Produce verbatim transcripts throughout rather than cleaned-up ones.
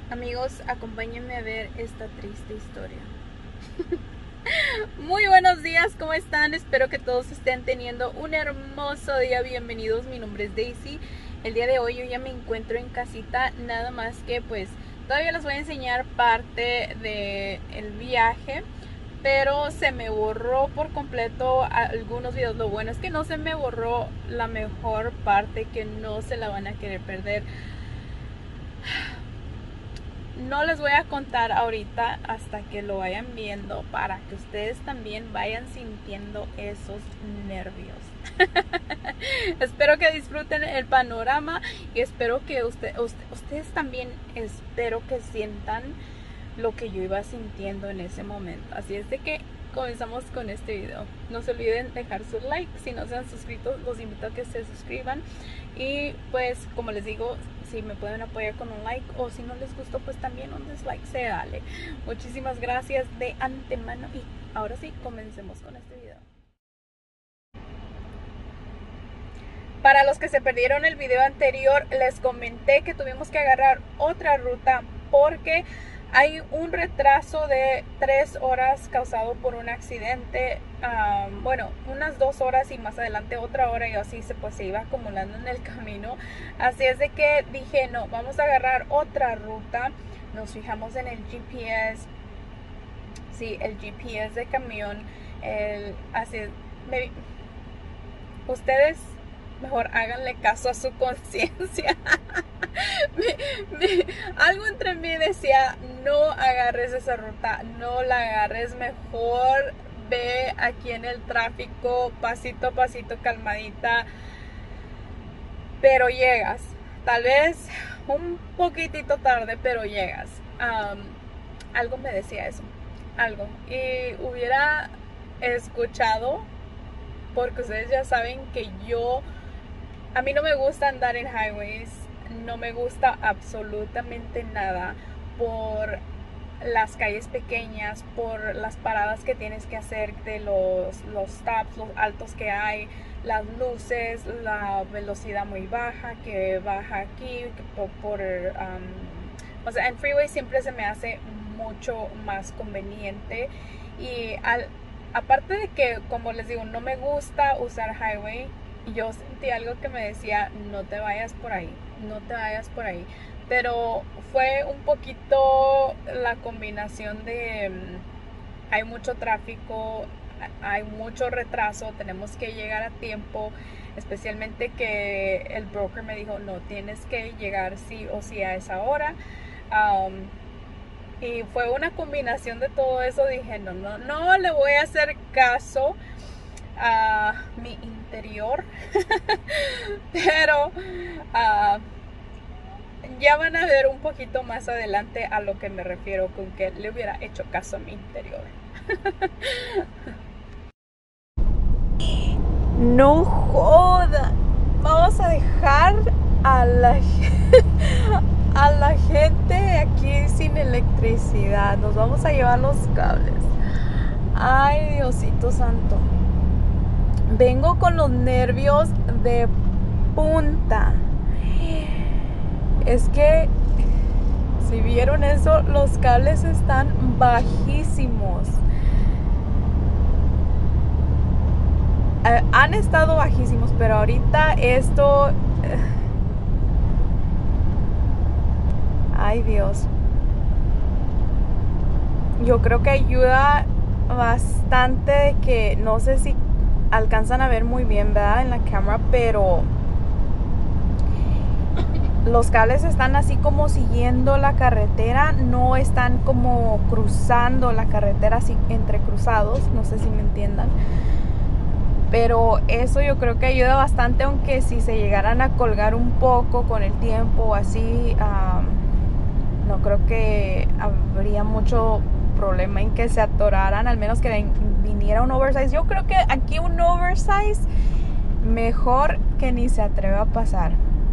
Amigos, acompáñenme a ver esta triste historia. Muy buenos días, ¿cómo están? Espero que todos estén teniendo un hermoso día. Bienvenidos, mi nombre es Daisy. El día de hoy yo ya me encuentro en casita, nada más que pues todavía les voy a enseñar parte del viaje, pero se me borró por completo algunos videos. Lo bueno es que no se me borró la mejor parte, que no se la van a querer perder. No les voy a contar ahorita hasta que lo vayan viendo, para que ustedes también vayan sintiendo esos nervios. Espero que disfruten el panorama y espero que usted, usted, ustedes también espero que sientan lo que yo iba sintiendo en ese momento. Así es de que comenzamos con este video. No se olviden dejar su like. Si no se han suscrito, los invito a que se suscriban. Y pues, como les digo, si me pueden apoyar con un like, o si no les gustó, pues también un dislike se vale. Muchísimas gracias de antemano. Y ahora sí, comencemos con este video. Para los que se perdieron el video anterior, les comenté que tuvimos que agarrar otra ruta porque hay un retraso de tres horas causado por un accidente. Um, bueno, unas dos horas y más adelante otra hora, y así se, pues, se iba acumulando en el camino. Así es de que dije, no, vamos a agarrar otra ruta. Nos fijamos en el G P S. Sí, el G P S de camión. El, así, me, ustedes mejor háganle caso a su conciencia. Algo entre mí decía, no agarres esa ruta, no la agarres, mejor ve aquí en el tráfico, pasito a pasito, calmadita, pero llegas. Tal vez un poquitito tarde, pero llegas. Um, algo me decía eso, algo. Y hubiera escuchado, porque ustedes ya saben que yo, a mí no me gusta andar en highways, no me gusta absolutamente nada, por las calles pequeñas, por las paradas que tienes que hacer, de los, los stops, los altos que hay, las luces, la velocidad muy baja que baja aquí, por, por um, o sea, en freeway siempre se me hace mucho más conveniente. Y al, aparte de que, como les digo, no me gusta usar highway, yo sentí algo que me decía, no te vayas por ahí, no te vayas por ahí. Pero fue un poquito la combinación de um, hay mucho tráfico, hay mucho retraso, tenemos que llegar a tiempo, especialmente que el broker me dijo, no, tienes que llegar sí o sí a esa hora. Um, y fue una combinación de todo eso. Dije, no, no, no le voy a hacer caso a mi interior. Pero uh, ya van a ver un poquito más adelante a lo que me refiero con que le hubiera hecho caso a mi interior. No joda. Vamos a dejar a la a la gente aquí sin electricidad. Nos vamos a llevar los cables. Ay, Diosito santo. Vengo con los nervios de punta. Es que, si vieron eso, los cables están bajísimos. Eh, han estado bajísimos, pero ahorita esto... Eh, ay, Dios. Yo creo que ayuda bastante de que, no sé si alcanzan a ver muy bien, ¿verdad? En la cámara, pero los cables están así como siguiendo la carretera, no están como cruzando la carretera así entrecruzados, no sé si me entiendan. Pero eso yo creo que ayuda bastante, aunque si se llegaran a colgar un poco con el tiempo así, um, no creo que habría mucho problema en que se atoraran, al menos que viniera un oversize. Yo creo que aquí un oversize mejor que ni se atreva a pasar.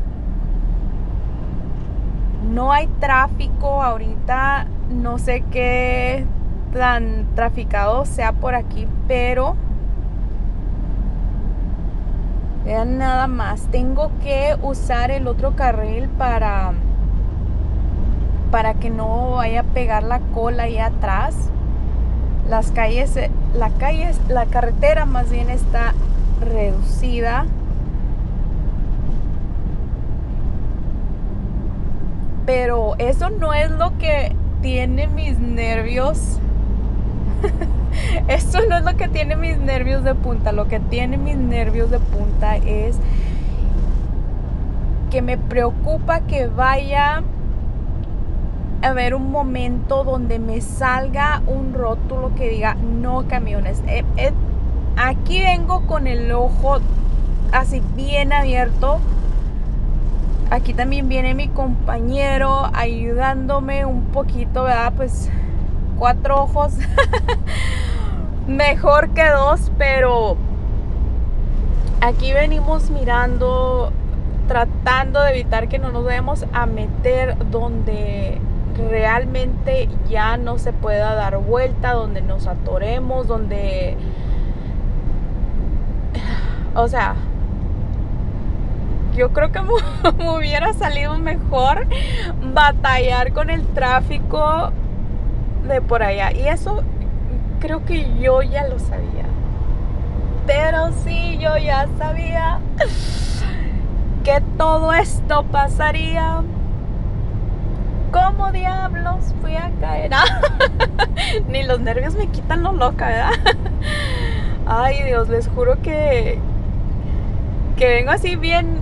No hay tráfico ahorita, no sé qué tan traficado sea por aquí, pero vean nada más, tengo que usar el otro carril para para que no vaya a pegar la cola ahí atrás. Las calles, la calle, la carretera más bien está reducida. Pero eso no es lo que tiene mis nervios. Eso no es lo que tiene mis nervios de punta. Lo que tiene mis nervios de punta es que me preocupa que vaya a haber un momento donde me salga un rótulo que diga no camiones. Eh, eh, aquí vengo con el ojo así bien abierto. Aquí también viene mi compañero ayudándome un poquito, ¿verdad? Pues cuatro ojos mejor que dos, pero aquí venimos mirando, tratando de evitar que no nos vayamos a meter donde realmente ya no se pueda dar vuelta, donde nos atoremos, donde, o sea, yo creo que me hubiera salido mejor batallar con el tráfico de por allá. Y eso creo que yo ya lo sabía. Pero sí, yo ya sabía que todo esto pasaría. ¿Cómo diablos fui a caer? Ni los nervios me quitan lo loca, ¿verdad? Ay, Dios, les juro que que vengo así bien,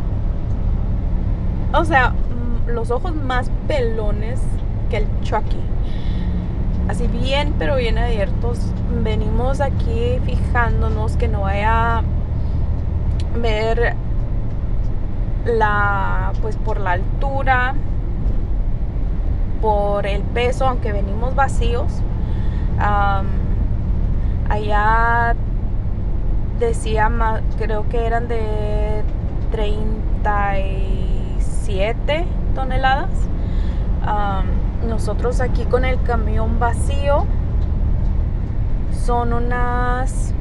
o sea, los ojos más pelones que el Chucky. Así bien, pero bien abiertos. Venimos aquí fijándonos que no vaya a ver la, pues por la altura, por el peso, aunque venimos vacíos. Um, allá decía, creo que eran de treinta y siete toneladas. Um, nosotros aquí con el camión vacío son unas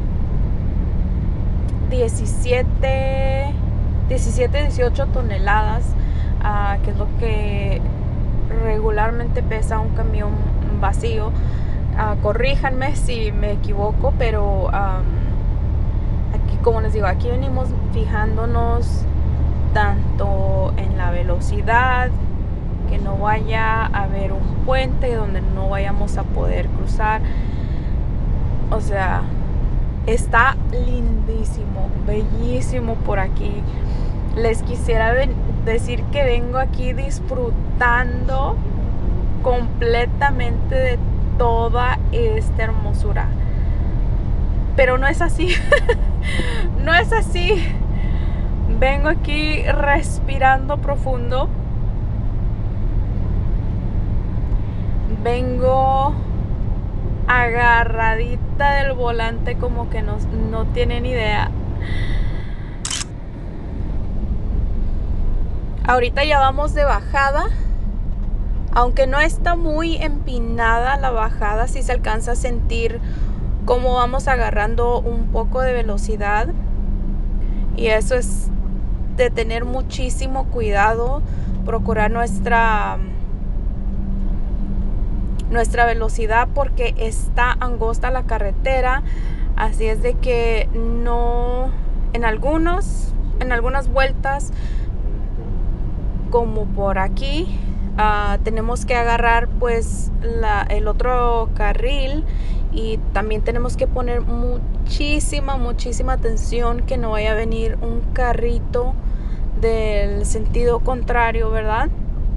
diecisiete, dieciocho toneladas, uh, que es lo que regularmente pesa un camión vacío. Uh, corríjanme si me equivoco, pero um, aquí, como les digo, aquí venimos fijándonos tanto en la velocidad, que no vaya a haber un puente donde no vayamos a poder cruzar. O sea, está lindísimo, bellísimo por aquí. Les quisiera decir que vengo aquí disfrutando completamente de toda esta hermosura, pero no es así. No es así. Vengo aquí respirando profundo. Vengo agarradita del volante como que no, no tienen idea. Ahorita ya vamos de bajada. Aunque no está muy empinada la bajada, sí se alcanza a sentir cómo vamos agarrando un poco de velocidad. Y eso es de tener muchísimo cuidado, procurar nuestra nuestra velocidad, porque está angosta la carretera. Así es de que no, en algunos en algunas vueltas, como por aquí, uh, tenemos que agarrar pues la, el otro carril, y también tenemos que poner muchísima muchísima atención que no vaya a venir un carrito del sentido contrario, ¿verdad?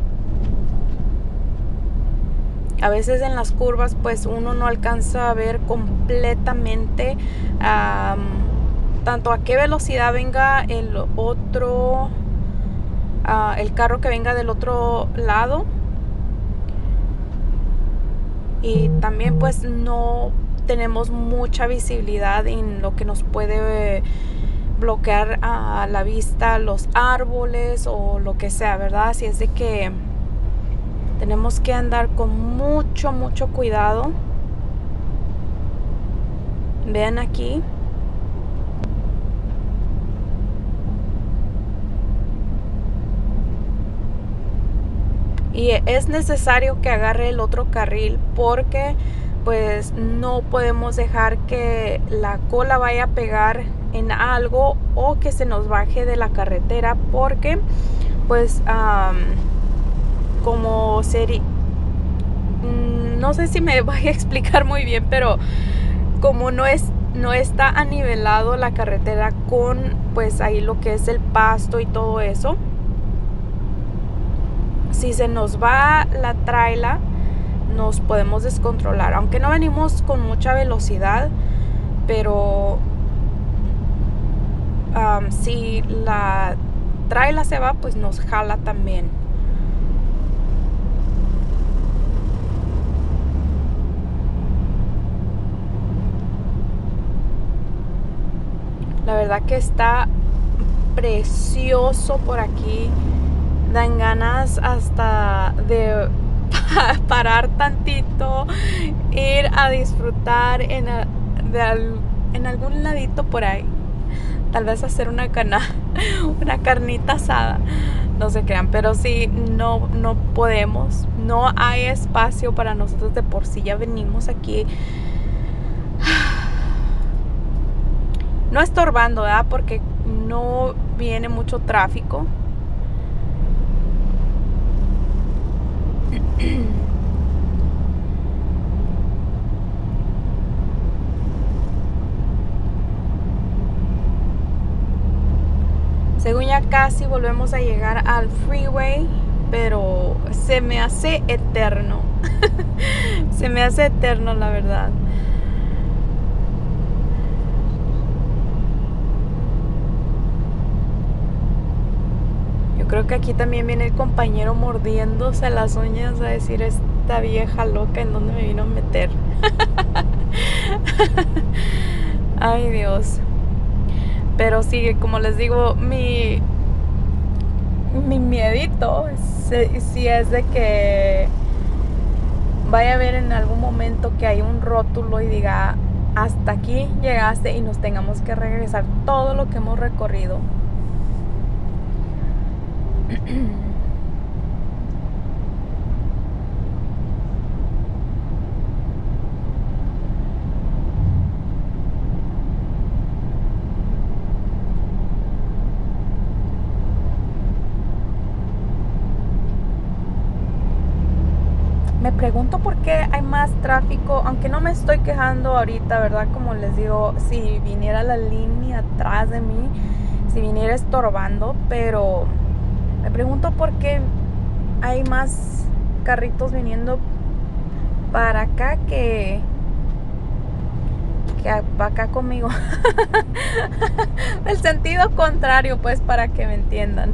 A veces en las curvas pues uno no alcanza a ver completamente um, tanto a qué velocidad venga el otro uh, el carro que venga del otro lado, y también pues no tenemos mucha visibilidad en lo que nos puede bloquear a la vista, los árboles o lo que sea, ¿verdad? Así es de que tenemos que andar con mucho, mucho cuidado. Vean aquí. y es necesario que agarre el otro carril porque pues no podemos dejar que la cola vaya a pegar en algo o que se nos baje de la carretera, porque pues um, como sería, no sé si me voy a explicar muy bien, pero como no es no está anivelado la carretera con pues ahí lo que es el pasto y todo eso, si se nos va la traila nos podemos descontrolar, aunque no venimos con mucha velocidad, pero um, si la traila se va, pues nos jala también. La verdad que está precioso por aquí. Dan ganas hasta de parar tantito, ir a disfrutar en, a, de al, en algún ladito por ahí. Tal vez hacer una cana, una carnita asada. No se crean, pero sí, no, no podemos. No hay espacio para nosotros de por sí. Ya venimos aquí. No estorbando, ¿verdad? Porque no viene mucho tráfico. Según ya casi volvemos a llegar al freeway, pero se me hace eterno. Se me hace eterno, la verdad. Yo creo que aquí también viene el compañero mordiéndose las uñas a decir, esta vieja loca, ¿en dónde me vino a meter? Ay, Dios. Pero sí, como les digo, mi, mi miedito sí, sí es de que vaya a ver en algún momento que hay un rótulo y diga, hasta aquí llegaste, y nos tengamos que regresar todo lo que hemos recorrido. Me pregunto por qué hay más tráfico, aunque no me estoy quejando ahorita, ¿verdad? Como les digo, si viniera la línea atrás de mí, si viniera estorbando, pero me pregunto por qué hay más carritos viniendo para acá que, que para acá conmigo. El sentido contrario, pues, para que me entiendan.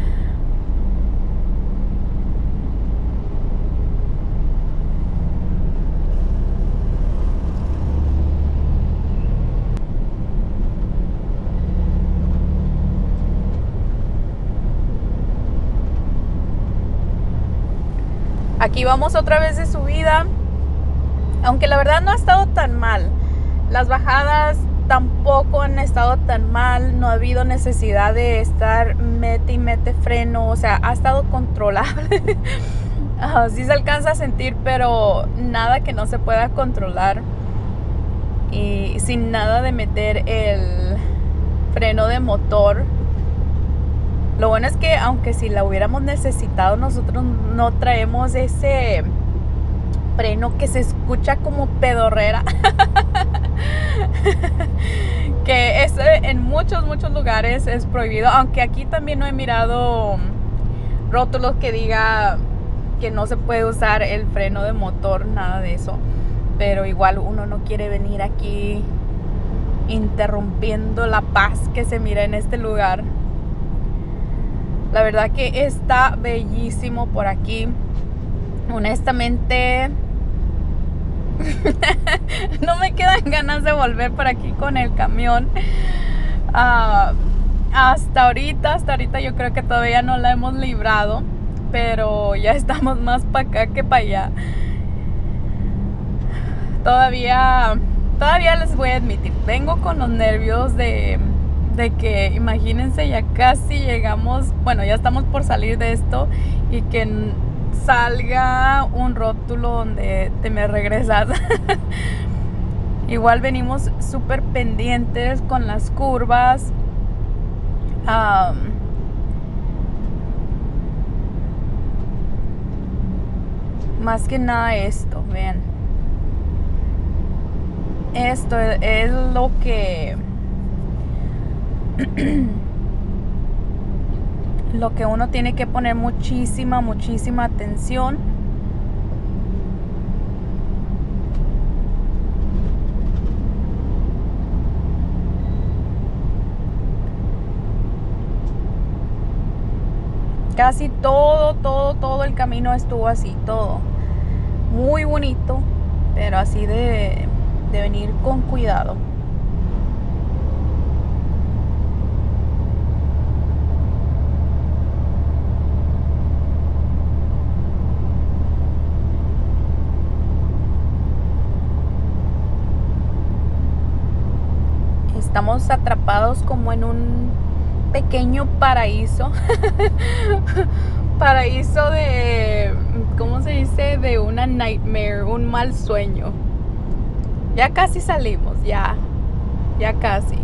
Aquí vamos otra vez de subida, aunque la verdad no ha estado tan mal. Las bajadas tampoco han estado tan mal, no ha habido necesidad de estar mete y mete freno, o sea, ha estado controlable. uh, sí se alcanza a sentir, pero nada que no se pueda controlar, y sin nada de meter el freno de motor. Lo bueno es que aunque si la hubiéramos necesitado, nosotros no traemos ese freno que se escucha como pedorrera. Que es, en muchos, muchos lugares es prohibido. Aunque aquí también no he mirado rótulos que diga que no se puede usar el freno de motor, nada de eso. Pero igual uno no quiere venir aquí interrumpiendo la paz que se mira en este lugar. La verdad que está bellísimo por aquí. Honestamente, no me quedan ganas de volver por aquí con el camión. Uh, hasta ahorita, hasta ahorita yo creo que todavía no la hemos librado, pero ya estamos más para acá que para allá. Todavía, todavía les voy a admitir, vengo con los nervios de... de que imagínense, ya casi llegamos, bueno, ya estamos por salir de esto, y que salga un rótulo donde te me regresas. Igual venimos súper pendientes con las curvas. Um, más que nada esto, vean. Esto es lo que lo que uno tiene que poner muchísima, muchísima atención. Casi todo, todo, todo el camino estuvo así, todo. Muy bonito, pero así de, de venir con cuidado. Estamos atrapados como en un pequeño paraíso. Paraíso de, ¿cómo se dice? De una nightmare, un mal sueño. Ya casi salimos, ya, ya casi.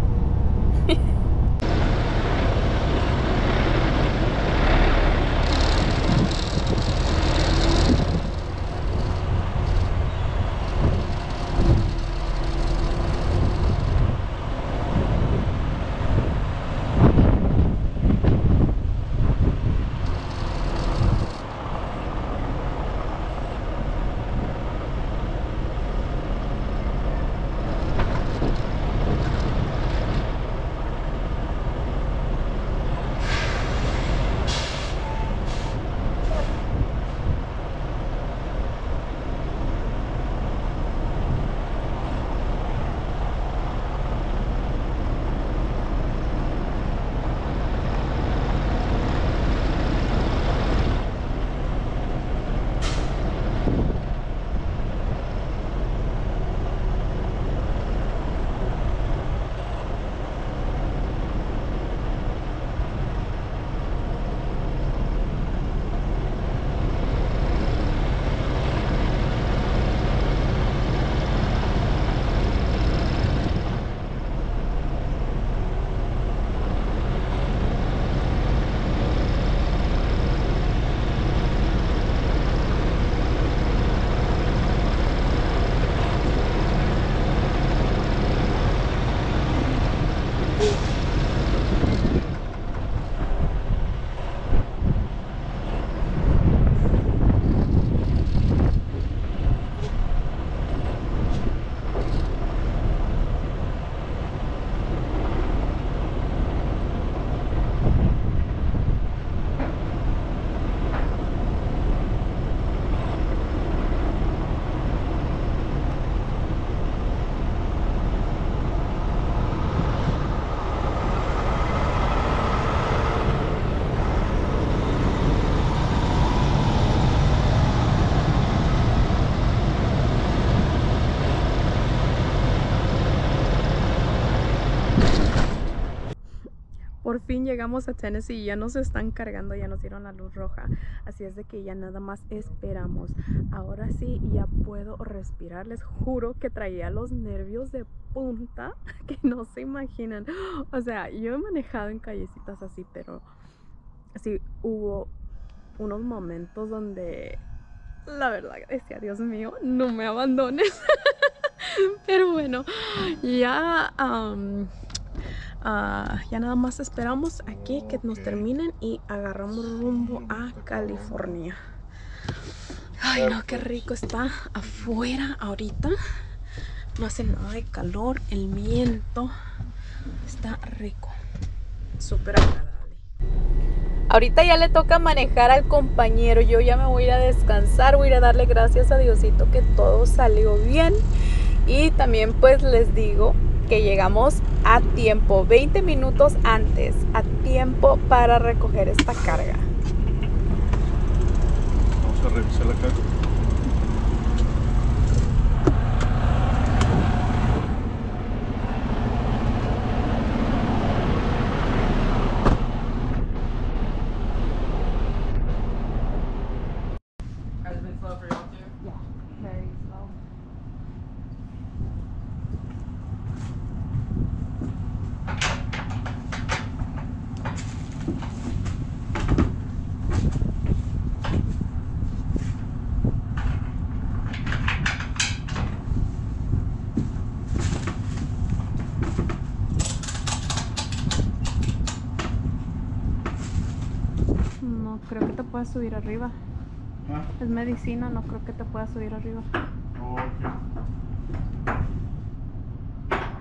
Por fin llegamos a Tennessee y ya nos están cargando, ya nos dieron la luz roja. Así es de que ya nada más esperamos. Ahora sí ya puedo respirar. Les juro que traía los nervios de punta que no se imaginan. O sea, yo he manejado en callecitas así, pero sí hubo unos momentos donde la verdad decía, Dios mío, no me abandones. Pero bueno, ya... Um, Uh, ya nada más esperamos aquí que nos terminen y agarramos rumbo a California. Ay no, qué rico está afuera ahorita. No hace nada de calor, el viento está rico, súper agradable. Ahorita ya le toca manejar al compañero. Yo ya me voy a ir a descansar, voy a ir a darle gracias a Diosito que todo salió bien. Y también pues les digo que llegamos a tiempo, veinte minutos antes, a tiempo para recoger esta carga. Vamos a revisar la carga. slow for y'all too? Yeah, very slow. No creo que te puedas subir arriba. Ah, Es medicina, no creo que te puedas subir arriba. ok.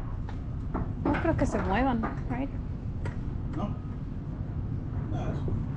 No creo que se muevan, right? No. Nada, eso.